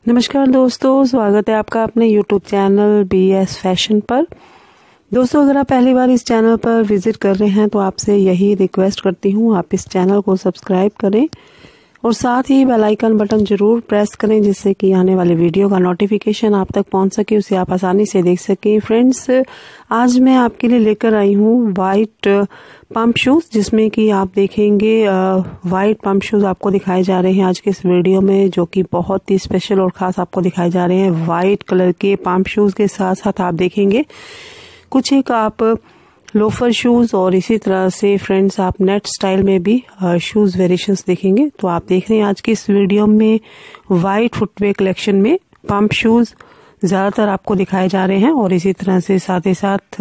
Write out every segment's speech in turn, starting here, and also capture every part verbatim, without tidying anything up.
नमस्कार दोस्तों, स्वागत है आपका अपने YouTube channel B S fashion पर। दोस्तों, अगर आप पहली बार इस चैनल पर विजिट कर रहे हैं तो आपसे यही रिक्वेस्ट करती हूँ, आप इस चैनल को सब्सक्राइब करें और साथ ही बेल आइकन बटन जरूर प्रेस करें, जिससे कि आने वाले वीडियो का नोटिफिकेशन आप तक पहुंच सके, उसे आप आसानी से देख सकें। फ्रेंड्स, आज मैं आपके लिए लेकर आई हूँ वाइट पंप शूज, जिसमें कि आप देखेंगे वाइट पंप शूज आपको दिखाए जा रहे हैं आज के इस वीडियो में, जो कि बहुत ही स्पेशल और खास आपको दिखाए जा रहे हैं। वाइट कलर के पंप शूज के साथ साथ आप देखेंगे कुछ एक आप लोफर शूज और इसी तरह से फ्रेंड्स आप नेट स्टाइल में भी शूज वेरिएशंस देखेंगे। तो आप देख रहे हैं आज की इस वीडियो में वाइट फुटवेयर कलेक्शन में पंप शूज ज्यादातर आपको दिखाए जा रहे हैं और इसी तरह से साथ ही साथ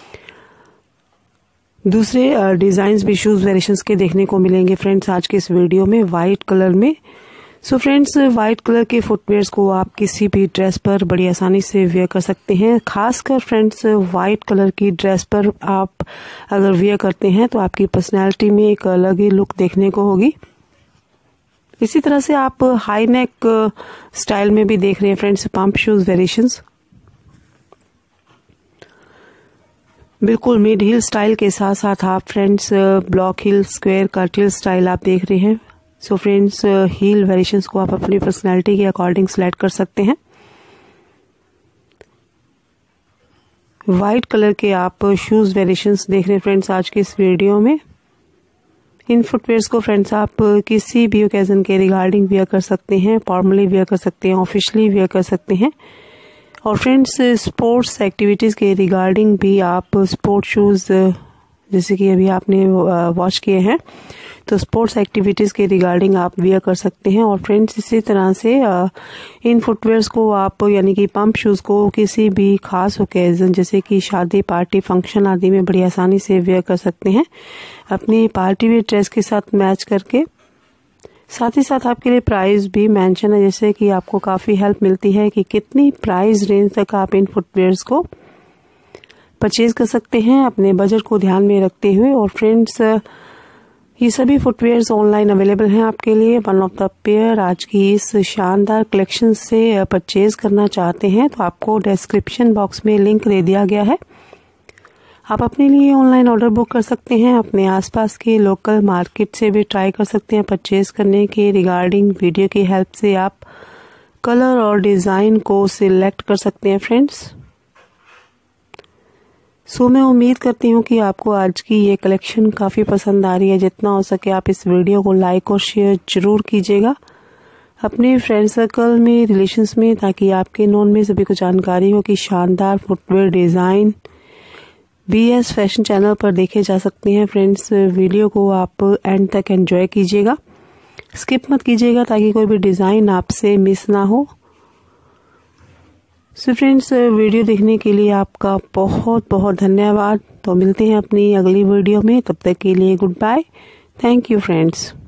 दूसरे डिजाइन भी शूज वेरिएशंस के देखने को मिलेंगे फ्रेंड्स आज के इस वीडियो में वाइट कलर में। सो फ्रेंड्स, वाइट कलर के फुटवेयर्स को आप किसी भी ड्रेस पर बड़ी आसानी से वेयर कर सकते हैं। खासकर फ्रेंड्स, वाइट कलर की ड्रेस पर आप अगर वेयर करते हैं तो आपकी पर्सनैलिटी में एक अलग ही लुक देखने को होगी। इसी तरह से आप हाई नेक स्टाइल में भी देख रहे हैं फ्रेंड्स पंप शूज वेरिएशंस। बिल्कुल मिड हिल स्टाइल के साथ साथ आप friends block heel, square, cut heel style आप देख रहे हैं। सो फ्रेंड्स, हील वेरिएशंस को आप अपनी पर्सनैलिटी के अकॉर्डिंग सिलेक्ट कर सकते हैं। वाइट कलर के आप शूज वेरिएशंस देख रहे हैं फ्रेंड्स आज के इस वीडियो में। इन फुटवेयर्स को फ्रेंड्स आप किसी भी ओकेजन के रिगार्डिंग वेयर कर सकते हैं, फॉर्मली वेयर कर सकते हैं, ऑफिशियली वेयर कर सकते हैं। और फ्रेंड्स, स्पोर्ट्स एक्टिविटीज के रिगार्डिंग भी आप स्पोर्ट शूज जैसे कि अभी आपने वॉच किए हैं तो स्पोर्ट्स एक्टिविटीज के रिगार्डिंग आप वेयर कर सकते हैं। और फ्रेंड्स, इसी तरह से इन फुटवेयर्स को आप यानी कि पंप शूज को किसी भी खास ओकेजन जैसे कि शादी, पार्टी, फंक्शन आदि में बड़ी आसानी से वेयर कर सकते हैं अपनी पार्टी वेयर ड्रेस के साथ मैच करके। साथ ही साथ आपके लिए प्राइस भी मेंशन है, जैसे कि आपको काफी हेल्प मिलती है कि कितनी प्राइस रेंज तक आप इन फुटवेयर्स को परचेज कर सकते हैं अपने बजट को ध्यान में रखते हुए। और फ्रेंड्स, ये सभी फुटवेयर्स ऑनलाइन अवेलेबल हैं आपके लिए। वन ऑफ द पेयर आज की इस शानदार कलेक्शन से परचेज करना चाहते हैं तो आपको डिस्क्रिप्शन बॉक्स में लिंक दे दिया गया है। आप अपने लिए ऑनलाइन ऑर्डर बुक कर सकते हैं, अपने आसपास के लोकल मार्केट से भी ट्राई कर सकते हैं परचेज करने के रिगार्डिंग। वीडियो की हेल्प से आप कलर और डिजाइन को सिलेक्ट कर सकते हैं फ्रेंड्स। सो मैं उम्मीद करती हूँ कि आपको आज की ये कलेक्शन काफी पसंद आ रही है। जितना हो सके आप इस वीडियो को लाइक और शेयर जरूर कीजिएगा अपने फ्रेंड सर्कल में, रिलेशंस में, ताकि आपके नोन में सभी को जानकारी हो कि शानदार footwear design B S fashion channel पर देखे जा सकते हैं। फ्रेंड्स, वीडियो को आप एंड तक एंजॉय कीजिएगा, स्किप मत कीजिएगा ताकि कोई भी डिजाइन आपसे मिस ना हो। सो फ्रेंड्स, वीडियो देखने के लिए आपका बहुत बहुत धन्यवाद। तो मिलते हैं अपनी अगली वीडियो में, तब तक के लिए goodbye. Thank you friends.